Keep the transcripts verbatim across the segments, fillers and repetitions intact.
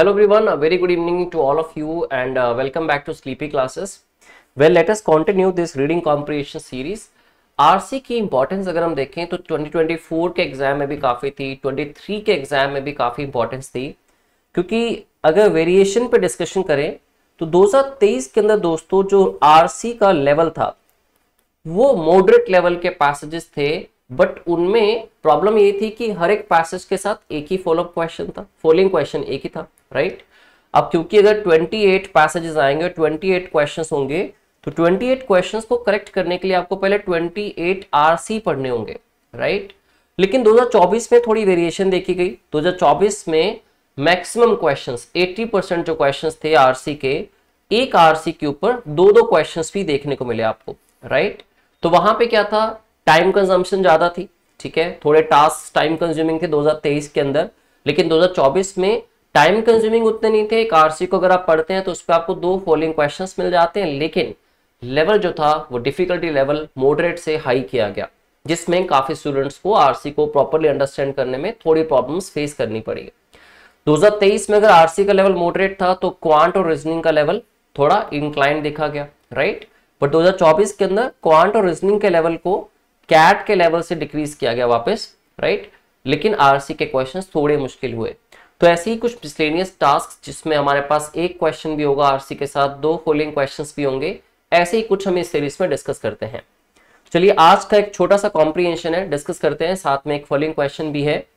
Hello everyone, a very good evening to all of you and uh, welcome back to Sleepy Classes. Well, let us continue this reading comprehension series. RC की importance अगर हम देखें तो twenty twenty four के exam में भी काफ़ी थी, ट्वेंटी थ्री के एग्जाम में भी काफ़ी इंपॉर्टेंस थी, क्योंकि अगर वेरिएशन पे डिस्कशन करें तो दो हज़ार तेईस के अंदर दोस्तों जो आरसी का लेवल था वो मॉडरेट लेवल के पैसेजेस थे, बट उनमें प्रॉब्लम ये थी कि हर एक पैसेज के साथ एक ही फॉलो क्वेश्चन था, फॉलोइंग क्वेश्चन एक ही था, राइट। अब क्योंकि अगर अट्ठाईस पैसेजेस आएंगे, अट्ठाईस क्वेश्चंस होंगे, तो अट्ठाईस क्वेश्चंस को करेक्ट करने के लिए आपको पहले अट्ठाईस आरसी पढ़ने होंगे, राइट। लेकिन दो हज़ार चौबीस में थोड़ी वेरिएशन देखी गई। दो हज़ार चौबीस में मैक्सिमम क्वेश्चंस अस्सी परसेंट जो क्वेश्चंस थे आरसी के, एक आरसी के ऊपर दो दो क्वेश्चंस भी देखने को मिले आपको, राइट। तो वहां पे क्या था, टाइम कंजम्पशन ज्यादा थी, ठीक है, थोड़े टास्क टाइम कंज्यूमिंग थे दो हज़ार तेईस के अंदर। लेकिन दो हज़ार चौबीस में टाइम कंज्यूमिंग उतने नहीं थे। एक आरसी को अगर आप पढ़ते हैं तो उस पर आपको दो फॉलोइंग क्वेश्चंस मिल जाते हैं, लेकिन लेवल जो था वो डिफिकल्टी लेवल मॉडरेट से हाई किया गया, जिसमें काफी स्टूडेंट्स को आरसी को प्रॉपर्ली अंडरस्टैंड करने में थोड़ी प्रॉब्लम्स फेस करनी पड़ी। दो हज़ार तेईस में अगर आरसी का लेवल मॉडरेट था तो क्वांट और रीजनिंग का लेवल थोड़ा इंक्लाइन देखा गया, राइट। बट दो हज़ार चौबीस के अंदर क्वांट और रीजनिंग के लेवल को कैट के लेवल से डिक्रीज किया गया वापस, राइट। लेकिन आरसी के क्वेश्चंस थोड़े मुश्किल हुए। तो ऐसे ही कुछ मिसलेनियस टास्क जिसमें हमारे पास एक क्वेश्चन भी होगा आरसी के साथ, दो फॉलोइंग क्वेश्चंस भी होंगे, ऐसे ही कुछ हम इस सीरीज में डिस्कस करते हैं। चलिए आज का एक छोटा सा कॉम्प्रिहेंशन है, डिस्कस करते हैं, साथ में एक फॉलोइंग क्वेश्चन भी है।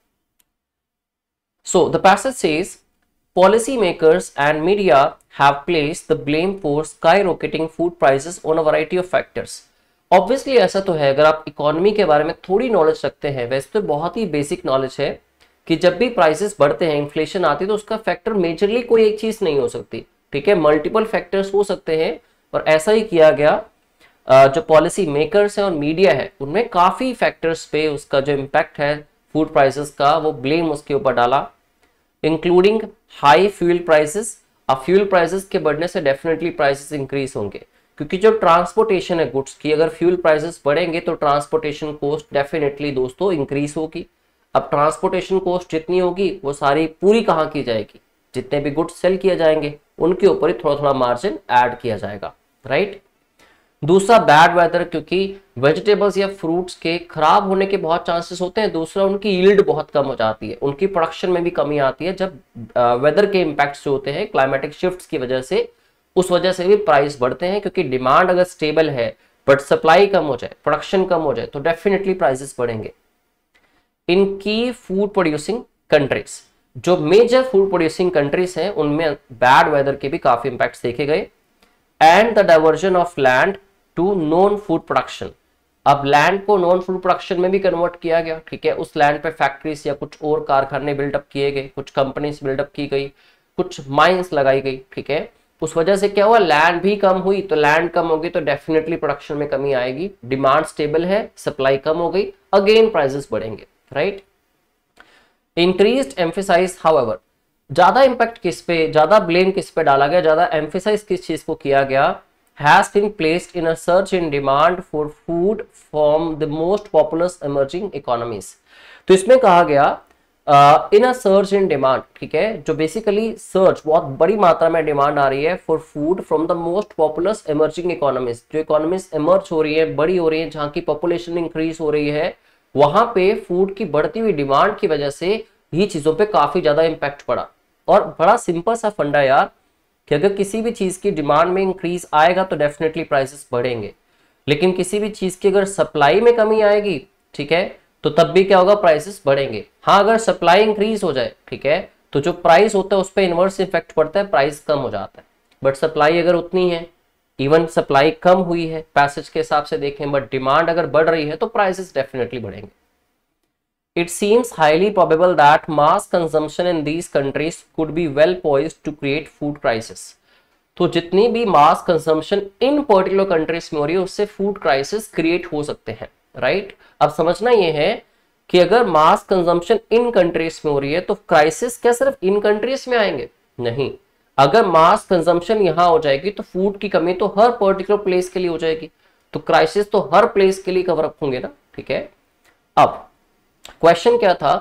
So the passage says policy makers and media have placed the blame for skyrocketing food prices on a variety of factors. Obviously ऐसा तो है, अगर आप इकोनॉमी के बारे में थोड़ी नॉलेज रखते हैं, वैसे तो बहुत ही बेसिक नॉलेज है कि जब भी प्राइसेस बढ़ते हैं, इन्फ्लेशन आती है, तो उसका फैक्टर मेजरली कोई एक चीज नहीं हो सकती, ठीक है, मल्टीपल फैक्टर्स हो सकते हैं। और ऐसा ही किया गया। जो पॉलिसी मेकर्स है और मीडिया है, उनमें काफी फैक्टर्स पे उसका जो इम्पैक्ट है फूड प्राइसेस का, वो ब्लेम उसके ऊपर डाला, इंक्लूडिंग हाई फ्यूल प्राइसेस। अब फ्यूल प्राइसेस के बढ़ने से डेफिनेटली प्राइसेस इंक्रीज होंगे, क्योंकि जो ट्रांसपोर्टेशन है गुड्स की, अगर फ्यूल प्राइसेस बढ़ेंगे तो ट्रांसपोर्टेशन कॉस्ट डेफिनेटली दोस्तों इंक्रीज होगी। अब ट्रांसपोर्टेशन कॉस्ट जितनी होगी वो सारी पूरी कहाँ की जाएगी, जितने भी गुड्स सेल किए जाएंगे उनके ऊपर ही थोड़ा थोड़ा मार्जिन ऐड किया जाएगा, राइट। दूसरा बैड वेदर, क्योंकि वेजिटेबल्स या फ्रूट्स के खराब होने के बहुत चांसेस होते हैं। दूसरा उनकी यील्ड बहुत कम हो जाती है, उनकी प्रोडक्शन में भी कमी आती है जब वेदर के इम्पैक्ट्स जो होते हैं क्लाइमेटिक शिफ्ट्स की वजह से, उस वजह से भी प्राइस बढ़ते हैं। क्योंकि डिमांड अगर स्टेबल है बट सप्लाई कम हो जाए, प्रोडक्शन कम हो जाए, तो डेफिनेटली प्राइसेस बढ़ेंगे। In key food producing countries, जो मेजर फूड प्रोड्यूसिंग कंट्रीज हैं, उनमें बैड वेदर के भी काफी इम्पैक्ट्स देखे गए। And the diversion of land to non food production. अब लैंड को नॉन फूड प्रोडक्शन में भी कन्वर्ट किया गया, ठीक है, उस लैंड पे फैक्ट्रीज या कुछ और कारखाने बिल्डअप किए गए, कुछ कंपनीज बिल्डअप की गई, कुछ माइंस लगाई गई, ठीक है। उस वजह से क्या हुआ, लैंड भी कम हुई, तो लैंड कम होगी तो डेफिनेटली प्रोडक्शन में कमी आएगी। डिमांड स्टेबल है, सप्लाई कम हो गई, अगेन प्राइसेस बढ़ेंगे, राइट। इंक्रीज्ड एम्फेसाइज, हाउएवर, ज्यादा इंपैक्ट किस पे, ज्यादा ब्लेम किस पे डाला गया, ज्यादा एम्फेसाइज किस चीज को किया गया, has been placed in a surge in demand for food from the most populous emerging economies. तो इसमें कहा गया इन अ सर्ज इन डिमांड, ठीक है, जो बेसिकली सर्ज, बहुत बड़ी मात्रा में डिमांड आ रही है for food from the most populous emerging economies. जो इकोनॉमीज इमर्ज हो रही है, बड़ी हो रही है, जहां की पॉपुलेशन इंक्रीज हो रही है, वहां पे फूड की बढ़ती हुई डिमांड की वजह से ये चीजों पे काफी ज्यादा इंपैक्ट पड़ा। और बड़ा सिंपल सा फंडा यार, कि अगर किसी भी चीज की डिमांड में इंक्रीज आएगा तो डेफिनेटली प्राइसेस बढ़ेंगे, लेकिन किसी भी चीज की अगर सप्लाई में कमी आएगी, ठीक है, तो तब भी क्या होगा, प्राइसेस बढ़ेंगे। हाँ, अगर सप्लाई इंक्रीज हो जाए, ठीक है, तो जो प्राइस होता है उस पर इनवर्स इफेक्ट पड़ता है, प्राइस कम हो जाता है। बट सप्लाई अगर उतनी है, इवन सप्लाई कम हुई है पैसेज के हिसाब से देखें, बट डिमांड अगर बढ़ रही है तो प्राइसेस डेफिनेटली बढ़ेंगे। It seems highly probable that mass consumption in these countries could be well poised to create food crisis. तो जितनी भी मास कंजम्पशन इन पर्टिकुलर कंट्रीज में हो रही है, उससे फूड क्राइसिस क्रिएट हो सकते हैं, राइट। अब समझना ये है कि अगर मास कंजम्पशन इन कंट्रीज में हो रही है तो क्राइसिस क्या सिर्फ इन कंट्रीज में आएंगे? नहीं, अगर मास कंजम्पशन यहां हो जाएगी तो फूड की कमी तो हर पर्टिकुलर प्लेस के लिए हो जाएगी, तो क्राइसिस तो हर प्लेस के लिए कवर अप होंगे ना, ठीक है। अब क्वेश्चन क्या था,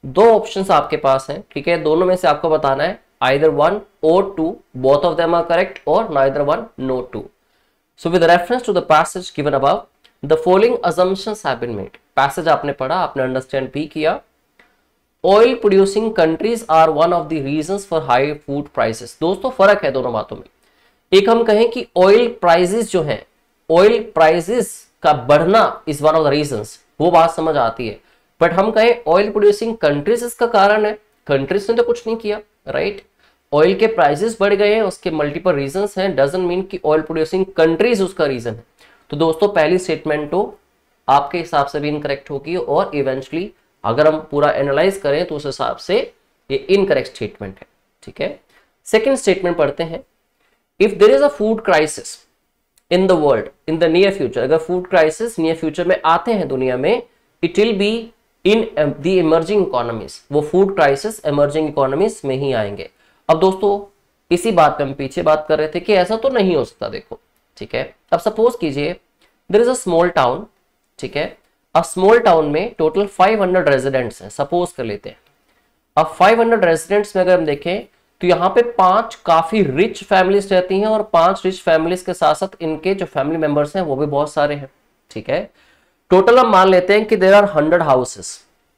दो ऑप्शंस आपके पास हैं, ठीक है, दोनों में से आपको बताना है either one or two, both of them are correct, और neither one nor two. So with reference to the passage given above the following assumptions have been made. Passage आपने पढ़ा, आपने अंडरस्टैंड भी किया. Oil producing countries are one of the reasons for high food prices. दोस्तों फर्क है दोनों बातों में. एक हम कहें कि ऑयल प्राइसेस जो हैं, ऑयल प्राइसेस का बढ़ना is one of the reasons, वो बात समझ आती है. बट हम कहें ऑयल प्रोड्यूसिंग कंट्रीज इसका कारण है, कंट्रीज ने तो कुछ नहीं किया, राइट. ऑयल के प्राइसेस बढ़ गए हैं, उसके मल्टीपल रीजंस हैं, डजंट मीन कि ऑयल प्रोड्यूसिंग कंट्रीज उसका रीजन है. तो दोस्तों पहली स्टेटमेंट तो आपके हिसाब से भी इनकरेक्ट होगी, और इवेंचुअली अगर हम पूरा एनालाइज करें तो उस हिसाब से ये इनकरेक्ट स्टेटमेंट है, ठीक है. सेकेंड स्टेटमेंट पढ़ते हैं. If there is a food crisis in the world in the near future, अगर फूड क्राइसिस नियर फ्यूचर में आते हैं दुनिया में, it will be in the emerging economies. वो फूड क्राइसिस इमर्जिंग इकोनॉमीज में ही आएंगे. अब दोस्तों इसी बात पे हम पीछे बात कर रहे थे कि ऐसा तो नहीं हो सकता, देखो, ठीक है. अब सपोज कीजिए there is a small town, ठीक है. अब स्मॉल टाउन में टोटल फाइव हंड्रेड रेजिडेंट्स हैं, सपोज कर लेते हैं. अब फाइव हंड्रेड रेजिडेंट्स में अगर हम देखें तो यहाँ पे पांच काफी रिच फैमिलीज रहती हैं, और पांच रिच फैमिलीज के साथ साथ इनके जो फैमिली मेंबर्स हैं वो भी बहुत सारे हैं, ठीक है. टोटल हम मान लेते हैं कि देयर आर हंड्रेड हाउसेस.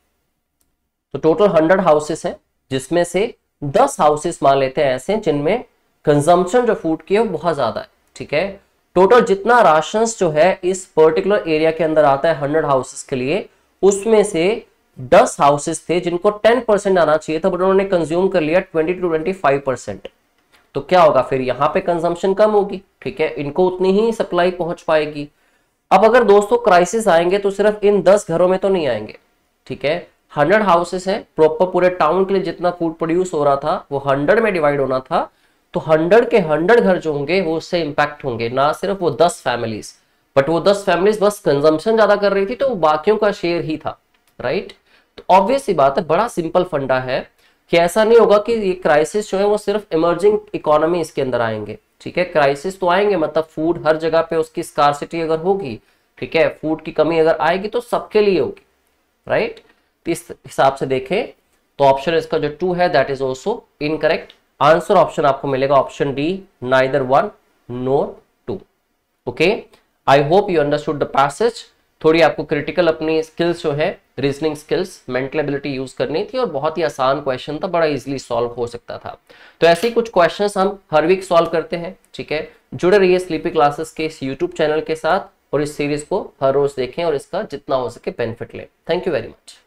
तो टोटल हंड्रेड हाउसेस हैं, जिसमें से दस हाउसेस मान लेते हैं ऐसे जिनमें कंजम्पशन जो फूड की है वो बहुत ज्यादा है, ठीक है. टोटल जितना राशन जो है इस पर्टिकुलर एरिया के अंदर आता है हंड्रेड हाउसेस के लिए, उसमें से दस हाउसेस थे जिनको टेन परसेंट आना चाहिए था, बट उन्होंने कंज्यूम कर लिया twenty two twenty five percent. तो क्या होगा फिर, यहाँ पे कंजम्पशन कम होगी, ठीक है, इनको उतनी ही सप्लाई पहुंच पाएगी. अब अगर दोस्तों क्राइसिस आएंगे तो सिर्फ इन दस घरों में तो नहीं आएंगे, ठीक है. हंड्रेड हाउसेस हैं, प्रॉपर पूरे टाउन के लिए जितना फूड प्रोड्यूस हो रहा था वो हंड्रेड में डिवाइड होना था. तो हंड्रेड के हंड्रेड घर जो होंगे वो उससे इंपैक्ट होंगे, ना सिर्फ वो दस फैमिलीज, बट वो दस फैमिलीज बस कंजम्पशन ज्यादा कर रही थी तो वो बाकियों का शेयर ही था, राइट. तो ऑब्वियस सी बात है, बड़ा सिंपल फंडा है कि ऐसा नहीं होगा कि ये क्राइसिस जो है वो सिर्फ इमर्जिंग इकोनॉमी इसके अंदर आएंगे, ठीक है. क्राइसिस तो आएंगे, मतलब फूड हर जगह पे उसकी स्कार्सिटी अगर होगी, ठीक है, फूड की कमी अगर आएगी तो सबके लिए होगी, राइट. इस हिसाब से देखें तो ऑप्शन इसका जो टू है that is also incorrect. Answer option आपको मिलेगा option D, neither one nor two. Okay, I hope you understood the passage. थोड़ी आपको क्रिटिकल अपनी स्किल्स जो है, reasoning skills, mental ability use करनी थी, और बहुत ही आसान क्वेश्चन था, बड़ा इजीली सॉल्व हो सकता था. तो ऐसे ही कुछ क्वेश्चंस हम हर वीक सॉल्व करते हैं, ठीक है. जुड़े रहिए स्लीपी क्लासेस के इस यूट्यूब चैनल के साथ, और इस सीरीज को हर रोज देखें और इसका जितना हो सके बेनिफिट लें. Thank you very much.